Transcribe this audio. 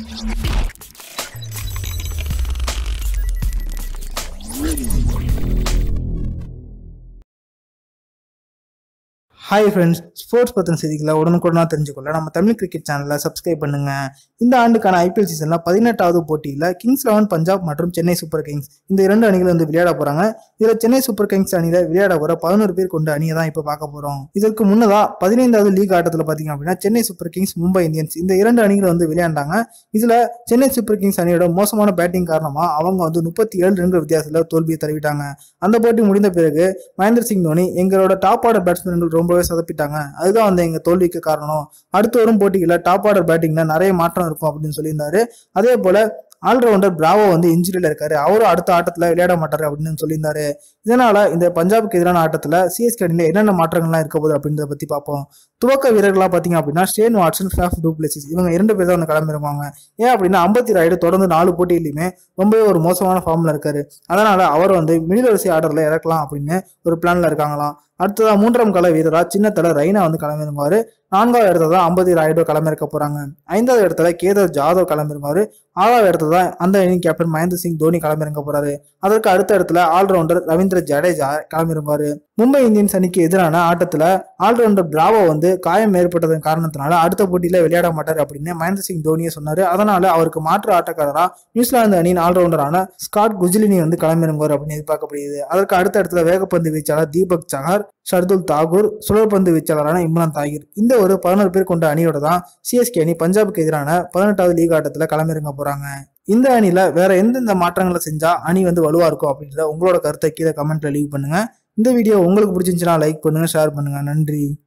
Hi friends, sports பற்றின செய்திகளை உடனுக்குடனாக தெரிஞ்சுக்கொள்ள நம்ம தமிழ் கிரிக்கெட் சேனலை சப்ஸ்கிரைப் பண்ணுங்க. இந்த ஆண்டுக்கான ஐபிஎல் சீசனில் 18வது போட்டியில் கிங்ஸ் 11 பஞ்சாப் மற்றும் சென்னை சூப்பர் கிங்ஸ் இந்த 2 அணிகள் வந்து விளையாட போகிறாங்க. இதில் சென்னை சூப்பர் கிங்ஸ் அணியில் விளையாட போகிற 11 பேர் கொண்ட அணியை தான் இப்போ பார்க்க போகிறோம். இதற்கு முன்னதாக 15வது லீக் ஆட்டத்தில் பார்த்தீங்க அப்படின்னா Chennai Super Kings, Mumbai Indians இந்த 2 அணிகள் வந்து விளையாண்டாங்க. இதில் சென்னை சூப்பர் கிங்ஸ் அணியோட மோசமான பேட்டிங் காரணமாக அவங்க வந்து 37 ரன்கள் வித்தியாசத்தில் தோல்வியை தழுவிட்டாங்க. அந்த போட்டி முடிந்த பிறகு மகேந்திர சிங் தோனி, எங்களோட டாப் ஆர்டர் பேட்ஸ்மேன்கள் ரொம்பவே சொதப்பிட்டாங்க, அதுதான் வந்து எங்க தோல்விக்கு காரணம். அடுத்து வரும் போட்டியில டாப் ஆர்டர் பேட்டிங்ல நிறைய மாற்றம் இருக்கும் அப்படின்னு சொல்லியிருந்தாரு. அதே போல ஆல்ரவுண்டர் பிராவோ வந்து இன்ஜுரியில இருக்காரு, அவரும் அடுத்த ஆட்டத்துல விளையாட மாட்டாரு அப்படின்னு சொல்லியிருந்தாரு. இதனால இந்த பஞ்சாபுக்கு எதிரான ஆட்டத்துல சிஎஸ்கே அணியில என்னென்ன மாற்றங்கள்லாம் இருக்க போகுது அப்படின்றத பத்தி பார்ப்போம். துவக்க வீரர்களா பாத்தீங்க அப்படின்னா Shane Watson, Faf du Plessis இவங்க 2 பேர் தான் வந்து கிளம்பிருவாங்க. ஏன் அப்படின்னா அம்பத்தி ராயுடு தொடர்ந்து 4 போட்டியிலுமே ரொம்பவே ஒரு மோசமான ஃபார்ம்ல இருக்காரு. அதனால அவர் வந்து மிடில் வரிசை ஆர்டர்ல இறக்கலாம் அப்படின்னு ஒரு பிளான்ல இருக்காங்களாம். அடுத்ததா 3ஆம் கள வீரரா சின்ன தலை ரெய்னா வந்து கிளம்பிருவாரு. 4வது இடத்துல தான் அம்பத்தி ராயுடு கிளம்பிருக்க போறாங்க. 5வது இடத்துல கேதார் ஜாதவ் கிளம்பிருவாரு. 6வது இடத்துல தான் அந்த அணி கேப்டன் மகேந்திர சிங் தோனி கிளம்பிருக்க போறாரு. அதற்கு அடுத்த இடத்துல ஆல்ரவுண்டர் ரவீந்திர ஜடேஜா கிளம்பிருவாரு. மும்பை இந்தியன்ஸ் அணிக்கு எதிரான ஆட்டத்துல ஆல்ரவுண்டர் பிராவோ வந்து காயம் ஏற்பட்டதன் காரணத்தினால அடுத்த போட்டியில விளையாட மாட்டாரு அப்படின்னு மகேந்திர சிங் தோனியை சொன்னாரு. அதனால அவருக்கு மாற்று ஆட்டக்காரரா நியூசிலாந்து அணியின் ஆல்ரவுண்டரான ஸ்காட் குஜிலினி வந்து கிளம்பிருவாரு அப்படின்னு எதிர்பார்க்கப்படுகிறது. அதற்கு அடுத்த இடத்துல வேகப்பந்து வீச்சாளர் தீபக் சஹர், ஷர்துல் தாகூர், சுழற்பந்து வீச்சாளரான இம்ரான் தாகிர் இந்த ஒரு 11 பேர் கொண்ட அணியோட தான் சிஎஸ்கே அணி பஞ்சாபுக்கு எதிரான 18வது லீக் ஆட்டத்துல கிளம்பிருங்க போறாங்க. இந்த அணியில வேற எந்தெந்த மாற்றங்களை செஞ்சா அணி வந்து வலுவா இருக்கும் அப்படின்றத உங்களோட கருத்தை கீழே கமெண்ட்ல லீவ் பண்ணுங்க. இந்த வீடியோ உங்களுக்கு பிடிச்சிருந்துச்சுன்னா லைக் பண்ணுங்க, ஷேர் பண்ணுங்க. நன்றி.